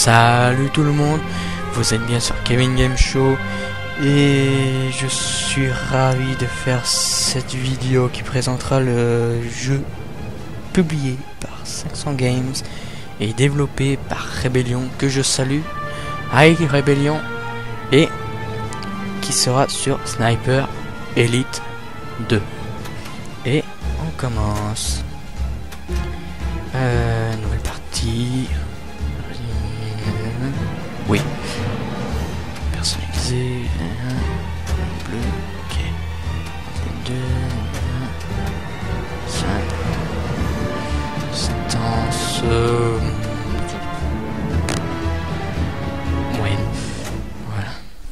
Salut tout le monde, vous êtes bien sur Kevin Game Show et je suis ravi de faire cette vidéo qui présentera le jeu publié par 500 Games et développé par Rebellion, que je salue. Hi Rebellion, et qui sera sur Sniper Elite 2. Et on commence. Nouvelle partie. Oui. Personnalisé. Bleu. Ok. 2. 5. Distance. Moyenne. Voilà.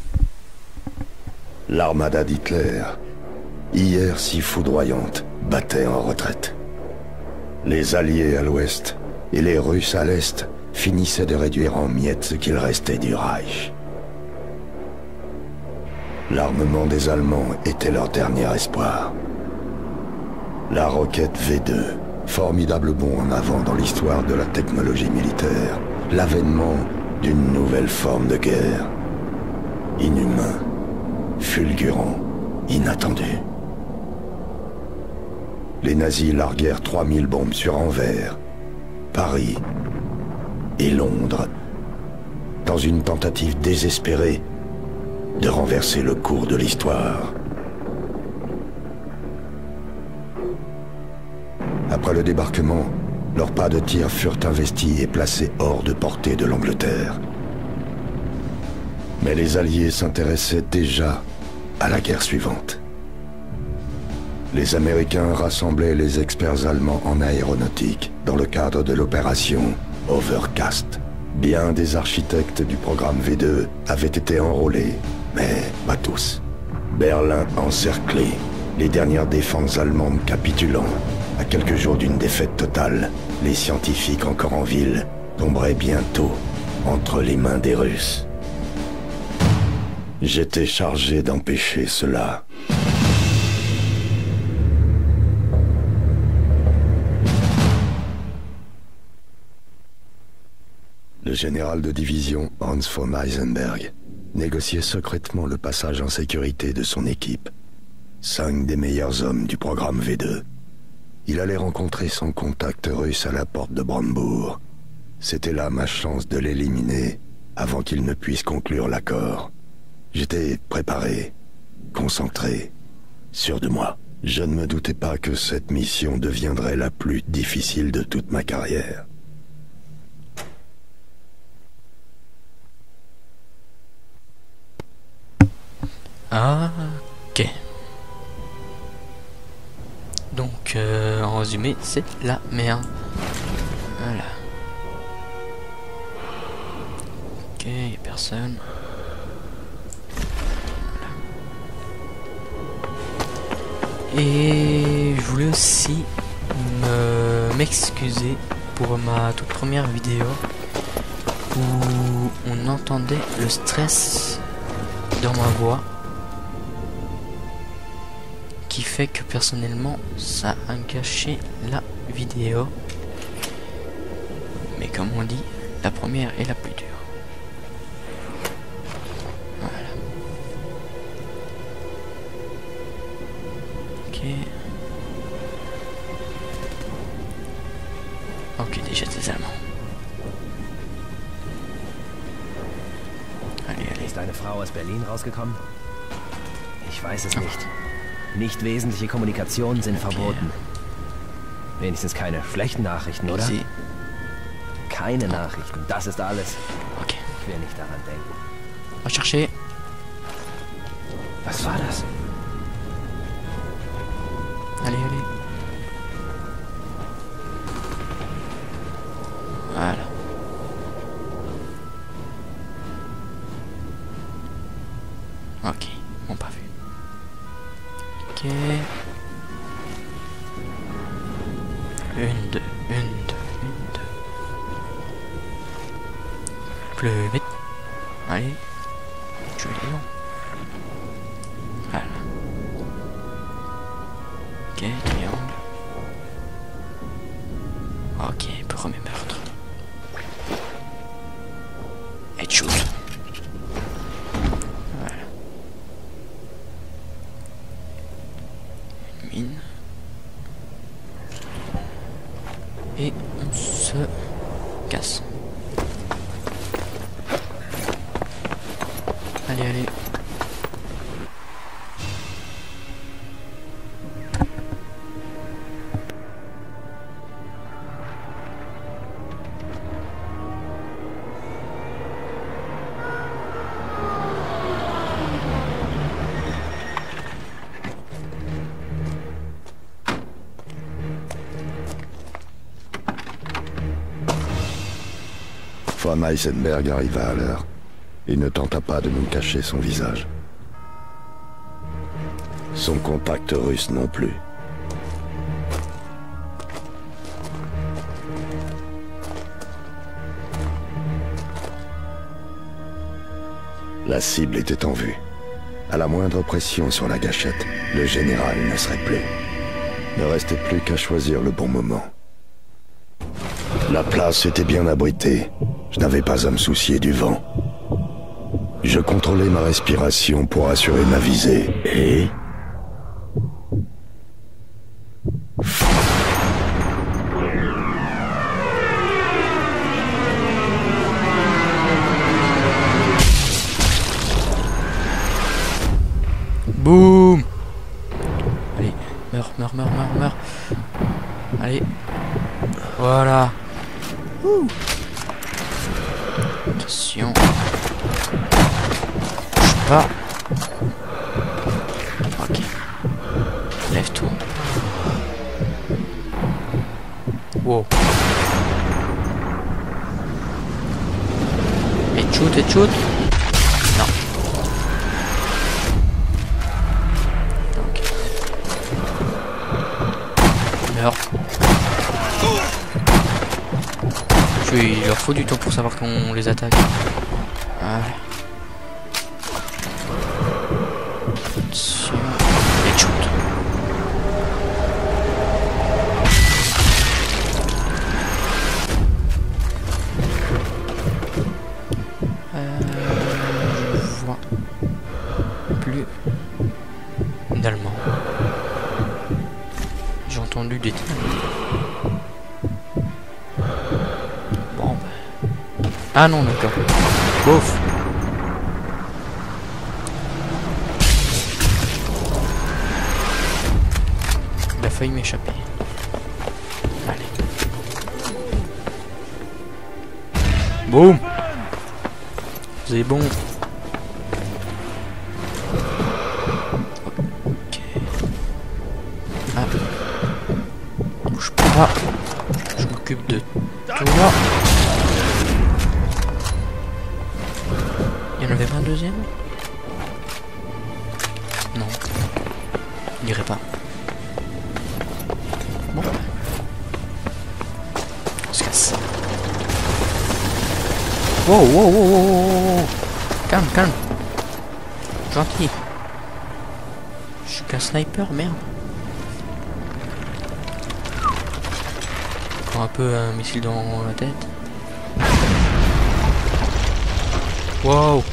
L'armada d'Hitler, hier si foudroyante, battait en retraite. Les Alliés à l'ouest et les Russes à l'est finissaient de réduire en miettes ce qu'il restait du Reich. L'armement des Allemands était leur dernier espoir. La roquette V2, formidable bond en avant dans l'histoire de la technologie militaire, l'avènement d'une nouvelle forme de guerre. Inhumain, fulgurant, inattendu. Les nazis larguèrent 3000 bombes sur Anvers, Paris et Londres, dans une tentative désespérée de renverser le cours de l'histoire. Après le débarquement, leurs pas de tir furent investis et placés hors de portée de l'Angleterre. Mais les Alliés s'intéressaient déjà à la guerre suivante. Les Américains rassemblaient les experts allemands en aéronautique dans le cadre de l'opération Overcast. Bien des architectes du programme V2 avaient été enrôlés, mais pas tous. Berlin encerclé, les dernières défenses allemandes capitulant. À quelques jours d'une défaite totale, les scientifiques encore en ville tomberaient bientôt entre les mains des Russes. J'étais chargé d'empêcher cela. Le général de division Hans von Heisenberg négociait secrètement le passage en sécurité de son équipe. 5 des meilleurs hommes du programme V2. Il allait rencontrer son contact russe à la porte de Brandebourg. C'était là ma chance de l'éliminer avant qu'il ne puisse conclure l'accord. J'étais préparé, concentré, sûr de moi. Je ne me doutais pas que cette mission deviendrait la plus difficile de toute ma carrière. Ok. Donc, en résumé, c'est la merde. Voilà. Ok, y'a personne. Voilà. Et je voulais aussi m'excuser pour ma toute première vidéo où on entendait le stress dans ma voix, qui fait que personnellement ça a gâché la vidéo. Mais comme on dit, la première est la plus dure. Voilà. Ok. Ok, déjà des Allemands. Allez, allez. Ist eine Frau aus Berlin rausgekommen? Ich weiß es nicht. Nicht wesentliche Kommunikationen sind verboten. Wenigstens keine schlechten Nachrichten, oder? Keine Nachrichten, das ist alles. Okay. Ich will nicht daran denken. On va chercher. Was war das? Allez, allez. Voilà. Ok, on pas vu. Ok. Une, deux. Plus vite. Allez. Tu es long. Voilà. Ok, triangle. Ok, premier meurtre. Allez, allez. Von Heisenberg arriva à l'heure. Il ne tenta pas de nous cacher son visage. Son contact russe non plus. La cible était en vue. À la moindre pression sur la gâchette, le général ne serait plus. Ne restait plus qu'à choisir le bon moment. La place était bien abritée. Je n'avais pas à me soucier du vent. Je contrôlais ma respiration pour assurer ma visée et... Boum. Allez, meurs, meurs, meurs, meurs, meurs. Allez. Voilà. Ouh. Attention. Bouge pas. Ok. Lève-toi. Wow. Et shoot, et shoot. Non. Ok. Meurs. Il leur faut du temps pour savoir qu'on les attaque. Voilà. Attention. Et shoot. Je vois plus d'Allemands. J'ai entendu des tirs. Ah non, d'accord. Bouf. Il a failli m'échapper. Allez. Boum. C'est bon. Ok. Ah. Bouge pas. Je m'occupe de toi. Il y en avait pas un deuxième? Non. Je dirais pas. Bon. On se casse. Wow, wow, wow, wow, wow. Calme, calme. Gentil. Je suis qu'un sniper, merde. Encore un peu un missile dans la tête. Wow.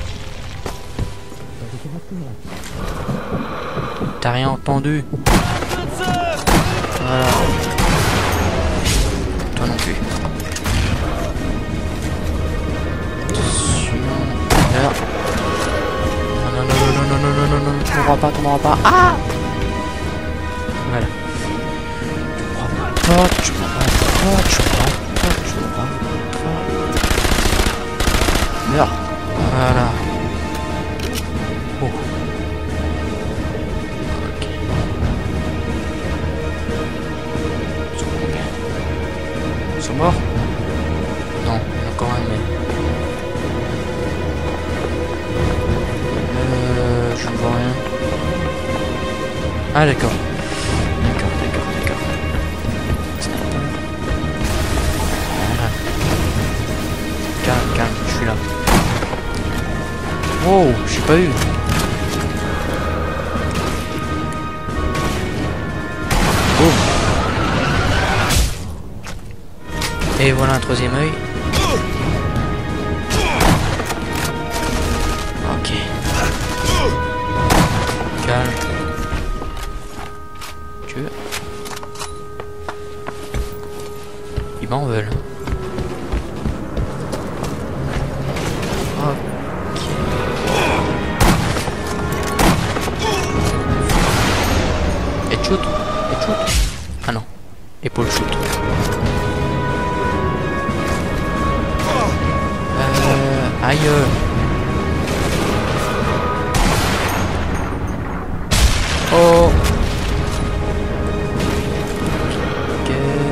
T'as rien entendu? Voilà. Toi non plus. Attention. Alors. Non, non, non, non, non, non, non, non, non, tu m'auras pas, tu m'auras pas. Ah! Voilà. Tu m'auras pas, tu m'auras pas, tu m'auras pas, tu m'auras pas. Meurs. Voilà. Oh. Ok. Ils sont morts? Non, il y en a encore un, mais... je ne vois rien. Ah d'accord. D'accord, d'accord, d'accord. Sniper. Voilà. Calme, calme, je suis là. Oh, j'ai pas eu. Oh. Et voilà un troisième œil. Ok. Calme. Tu veux? Ils m'en veulent. Ok. pour le shoot. Aïe. Oh. Ok.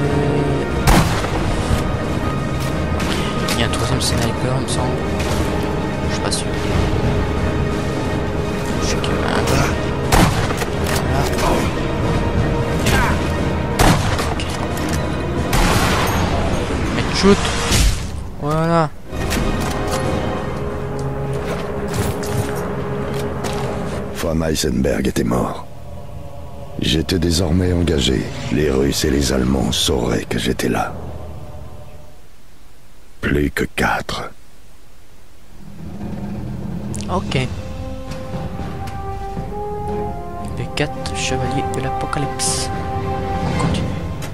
Il y a un troisième sniper, il me semble. Je suis pas sûr. Je sais qu'il y en a un. Voilà. Ok. Mais shoot. Voilà. Von Heisenberg était mort. J'étais désormais engagé. Les Russes et les Allemands sauraient que j'étais là. Plus que 4. Ok. Les 4 chevaliers de l'Apocalypse. On continue.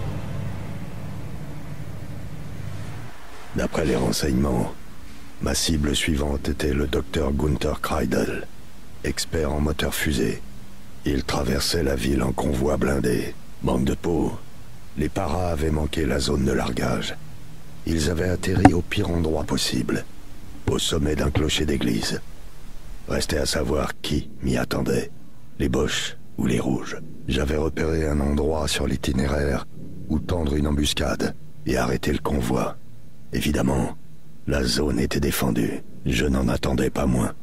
D'après les renseignements, ma cible suivante était le docteur Gunther Kreidel, expert en moteur fusée. Il traversait la ville en convoi blindé. Manque de peau, les paras avaient manqué la zone de largage. Ils avaient atterri au pire endroit possible, au sommet d'un clocher d'église. Restait à savoir qui m'y attendait, les Boches ou les Rouges. J'avais repéré un endroit sur l'itinéraire où tendre une embuscade et arrêter le convoi. Évidemment, la zone était défendue. Je n'en attendais pas moins.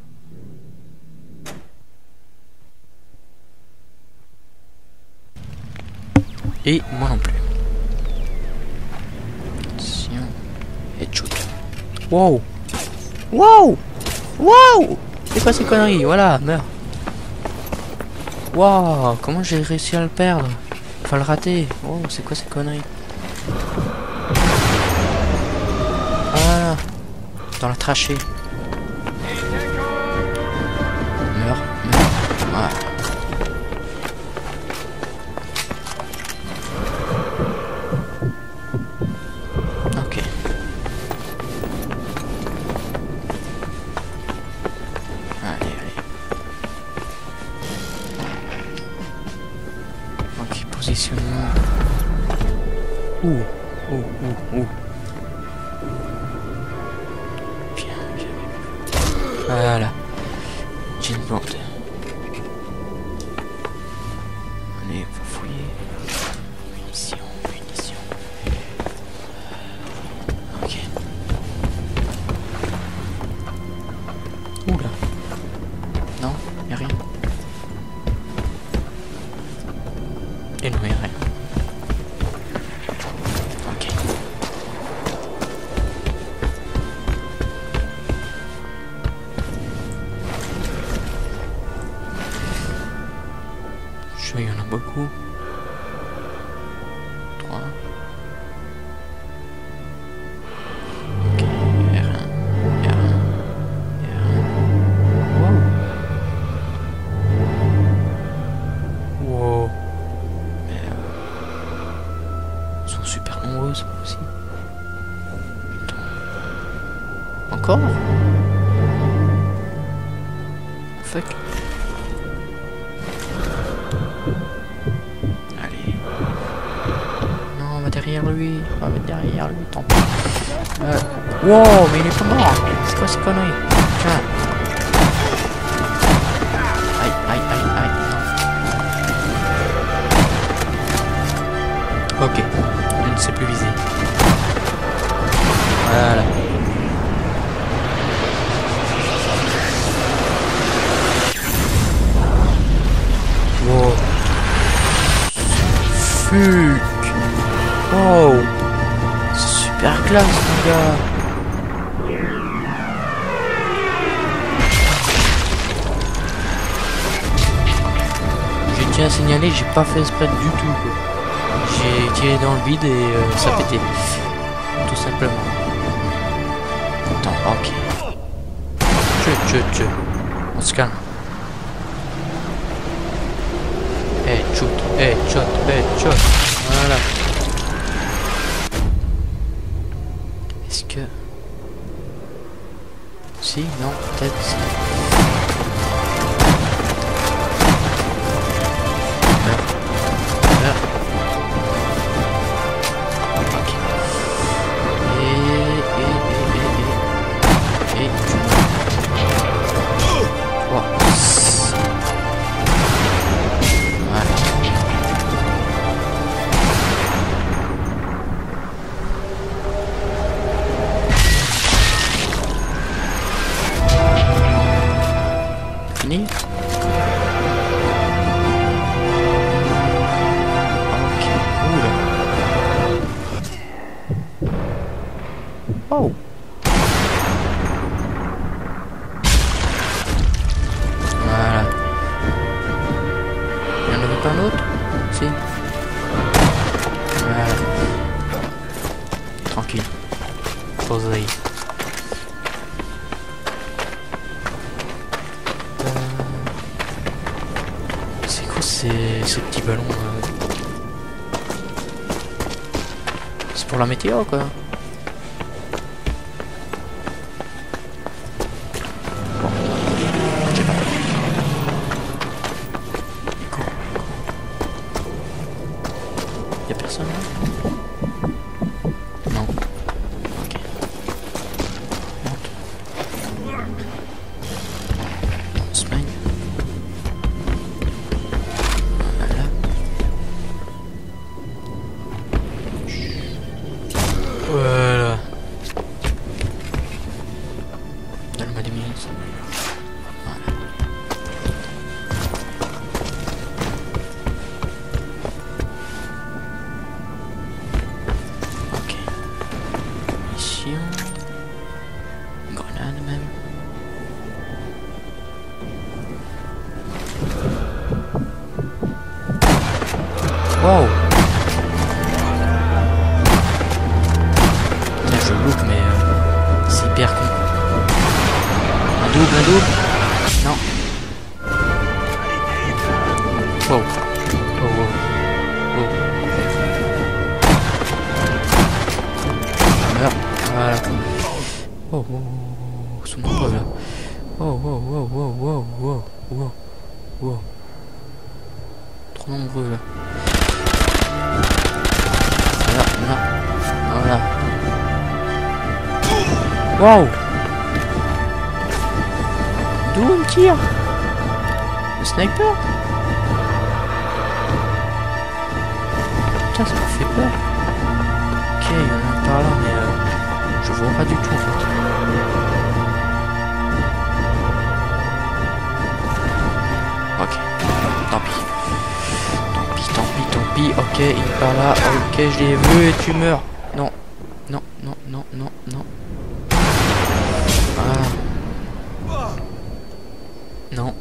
Et moi non plus. Attention. Headshot. Wow. Wow. Wow. C'est quoi ces conneries? Voilà, meurs. Wow. Comment j'ai réussi à le perdre? Enfin le rater. Wow, c'est quoi ces conneries? Voilà. Dans la trachée. Meurs. Voilà. Positionnement. Ouh. Viens. Voilà. J'ai une porte. Allez, on va fouiller. Munitions. Ok. Oula. Non, y'a rien. Et non, y'a rien. Ok. Je vois, il y en a beaucoup. 3. Ok, y'a rien. Wow. Sont super nombreuses aussi. Encore? Fuck. Allez. Non, on va derrière lui. Tant pis. Wow, mais il est pas mort. C'est quoi ces conneries? Tiens. Aïe. Ok. Je ne sais plus viser. Voilà. Wow. Fuck. Wow. C'est super classe, mon gars. Je tiens à signaler, j'ai pas fait exprès du tout, quoi. J'ai tiré dans le vide et ça pétait. Tout simplement. Attends, ok. On se calme. Headshot. Voilà. Est-ce que... Si, non, peut-être. fini. Ok, oula. Oh. Voilà. Il n'y en avait pas un autre? Si. Voilà. Tranquille. Poseille. C'est quoi ces petits ballons C'est pour la météo quoi. Y'a personne là? Non. Ok. Monte. On se mène. Voilà. Voilà. Donne-moi des minutes. Voilà. Ok. Mission. Une grenade même. Wow. Là, je loupe mais c'est hyper con. Un double. Non. Wow. Oh. Je meurs. Voilà. Oh. Sont nombreux là. Wow. Trop nombreux là. Voilà. Wow. D'où il me tire? Le sniper? Putain, ça me fait peur. Ok, il y en a un par là, mais je vois pas du tout en fait. Ok, tant pis. Ok, il est par là. Ok, je l'ai vu et tu meurs. Non. Ah. Non.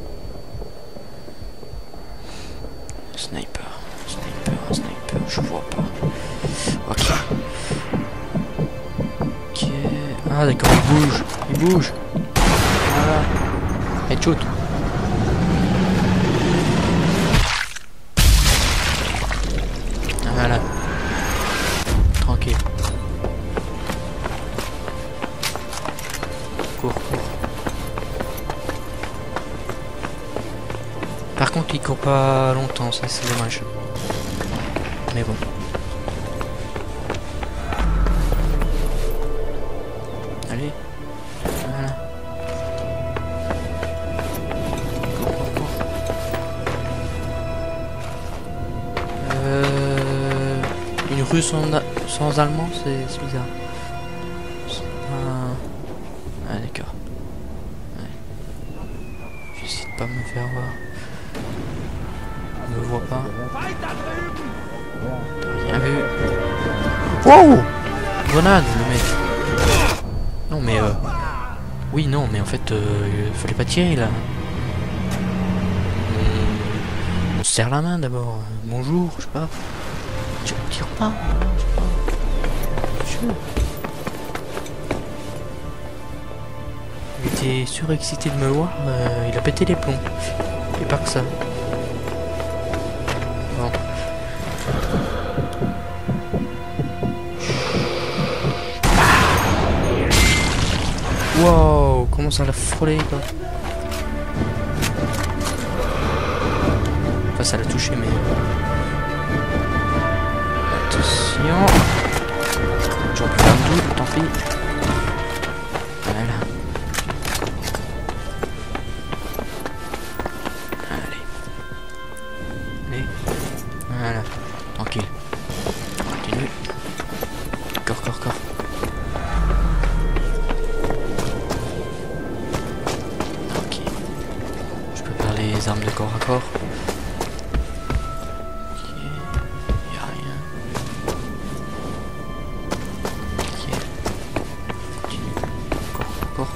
Sniper, je vois pas. Ok. Ah d'accord, il bouge. Voilà. Headshot. Voilà. Tranquille. Cours. Par contre, il court pas longtemps, ça c'est dommage. Mais bon. Allez. Voilà. Cours. Une rue sans allemand, c'est bizarre. Ah d'accord. Ouais. J'essaie de pas me faire voir. On me voit pas. T'as rien vu. Wow! Grenade, le mec. Non mais oui non mais en fait fallait pas tirer là. On se serre la main d'abord. Bonjour, je sais pas. Tu tires pas, je sais pas. Il était surexcité de me voir, il a pété les plombs. Et pas que ça. Bon. Wow, comment ça l'a frôlé quoi. Enfin ça l'a touché mais... Attention. J'aurais pu faire un double, tant pis. Voilà. Allez. Voilà. Tranquille. Continue. Corps. Ok. les armes de corps à corps. Ok, y a rien. Ok, continue. Corps à corps.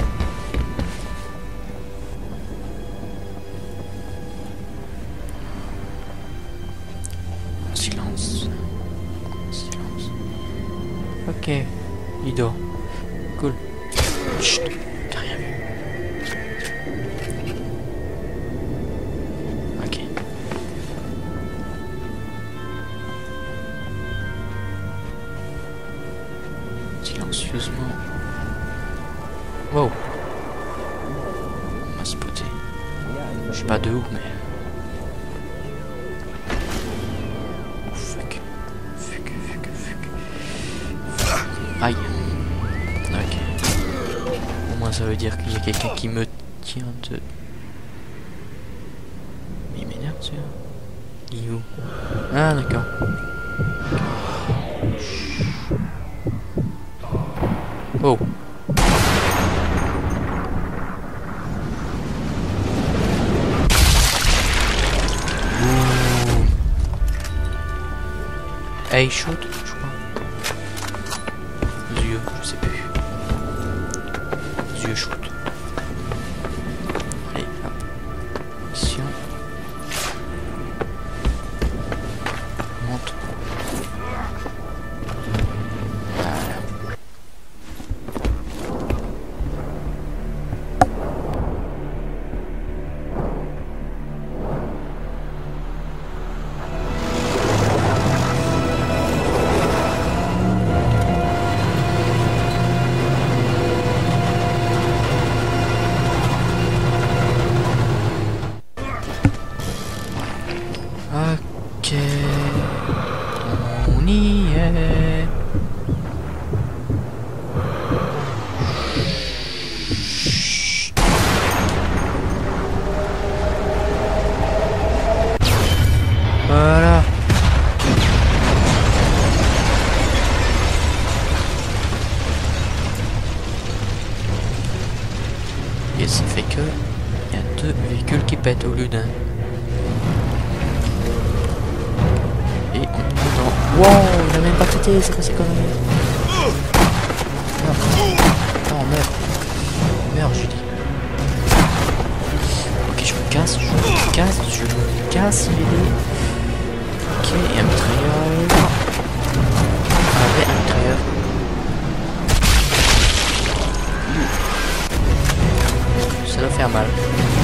Silence. Silence. Ok, il dort. Cool. Chut, t'as rien vu. Ok. Silencieusement. Wow. On m'a spoté. Je sais pas de où, mais... Oh, fuck. Fuck. Aïe. Ok. Au moins ça veut dire qu'il y a quelqu'un qui me tient de... Mais il m'énerve celui-là. Il est où? Ah d'accord. Oh. Hey, shoot, je crois. Yeux, je sais plus. Yeux, shoot. Allez, hop. Mission. Monte. Voilà. Ok, on y est. Voilà. Et ça fait que il y a 2 véhicules qui pètent au lieu d'un. Et on est dans... Wow, il a même pas pété, c'est quoi ces conneries? Meurs. Non, meurs. Meurs, je dis. Ok, je me casse, il est... Ok, et un mitrailleur. Avec un mitrailleur. Ça doit faire mal.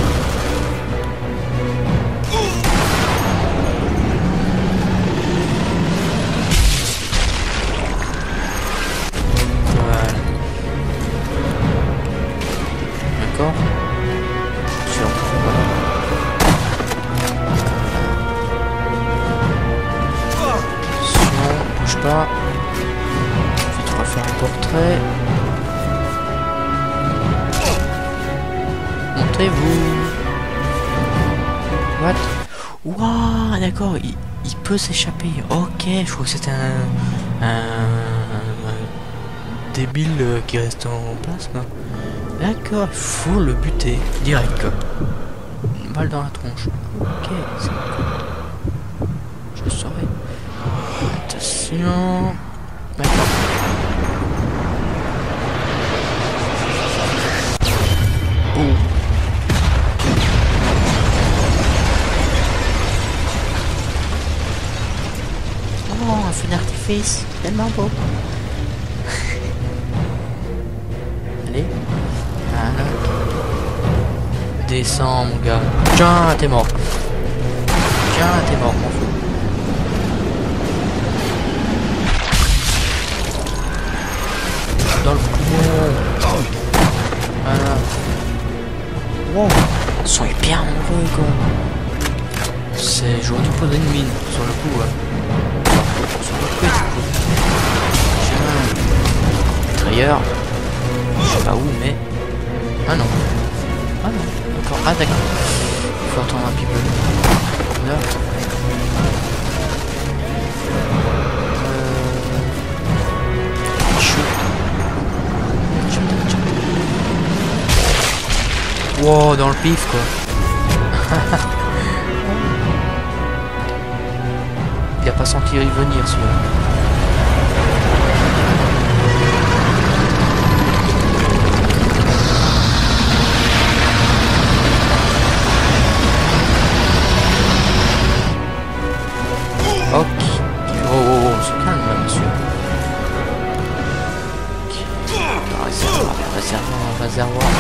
D'accord. Sur. Bouge pas. Vite refaire un portrait. Montrez-vous. What? Waouh, d'accord, il peut s'échapper. Ok, je crois que c'était un débile qui reste en place, quoi. D'accord, il faut le buter direct, quoi. Une balle dans la tronche. Ok, c'est cool. Je le saurai. Attention. D'accord. Oh. Oh, un feu d'artifice, tellement beau. Allez. Voilà. Descends, mon gars. Tiens, t'es mort. Tiens, t'es mort, mon fou. Dans le poumon. Voilà. Wow. Ils sont hyper nombreux, quoi. C'est... J'aurais dû poser une mine sur le coup, ouais. Sur le coup, du coup. Tiens. Mitrailleur. Je sais pas où, mais... Ah non. Ah non. D'accord. Ah d'accord. Il faut attendre un petit peu. Là. Wow, dans le pif, quoi. Il a pas senti y venir celui-là. Ok. Oh, oh, oh, c'est calme là, monsieur. Ok. Réservoir.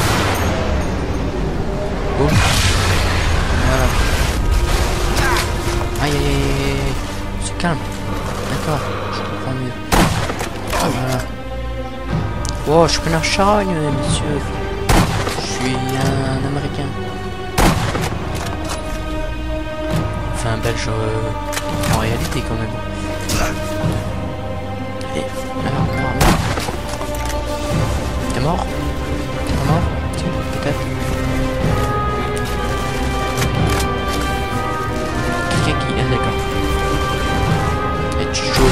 Oh. Voilà. Aïe, aïe, aïe. C'est calme. D'accord. Je comprends mieux. Voilà. Oh, je suis un charogne, monsieur. Je suis un Américain. Enfin, un Belge en réalité, quand même. Allez. Alors, mort. T'es mort? T'es mort? Peut-être. Qui? Ah, d'accord. Et tu joues.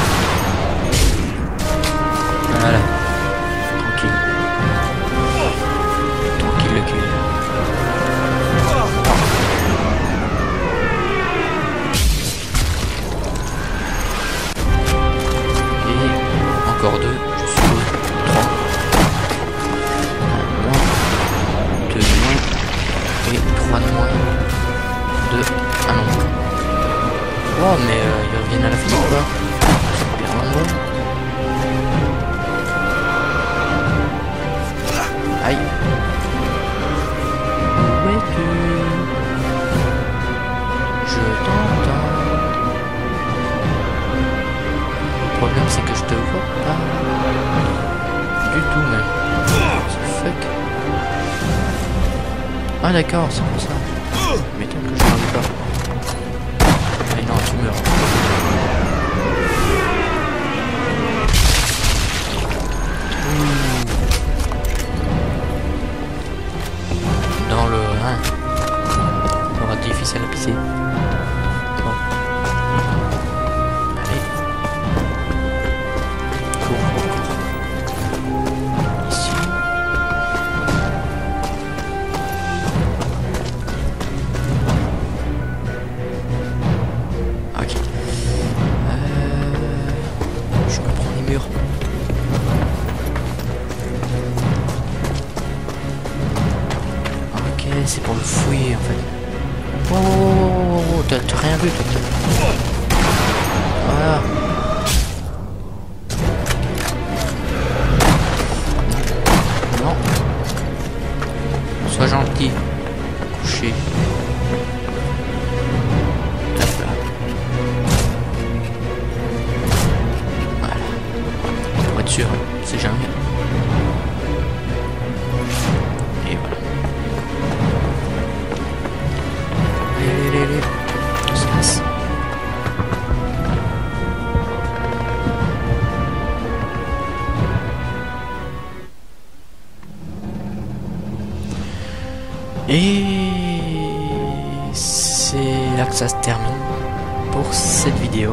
Voilà. Tranquille. Tranquille le cul. Et encore deux. Je suppose. 3. Deux de moins. Et 3 de moins. 2. Ah non. Oh mais ils reviennent à la fin ou pas? Super nombreux. Aïe. Où es-tu? Je t'entends. Le problème c'est que je te vois pas. Du tout même. C'est fuck. Ah d'accord, c'est pour ça. M'étonne que je ne l'ai pas. Mais non, tu meurs. Dans le 1. Ça aura difficile à pisser. Bon. Allez. Cours. Ici. Ok. Je reprends les murs. Ok, c'est pour le fouiller en fait. Oh, t'as rien vu toi. Voilà. Non. Sois gentil. Couché. Sûr, c'est jamais. Et voilà. Allez. On se laisse. Et c'est là que ça se termine pour cette vidéo.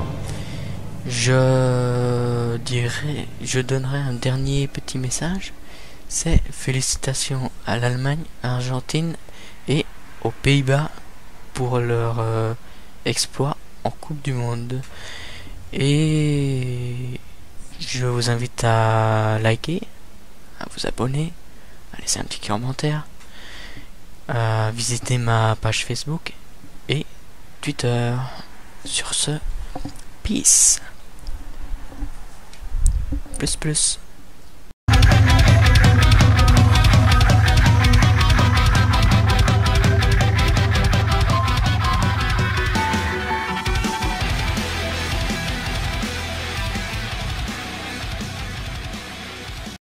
Je donnerai un dernier petit message. C'est félicitations à l'Allemagne, à l'Argentine et aux Pays-Bas pour leur exploit en Coupe du Monde. Et je vous invite à liker, à vous abonner, à laisser un petit commentaire, à visiter ma page Facebook et Twitter. Sur ce, peace. Plus.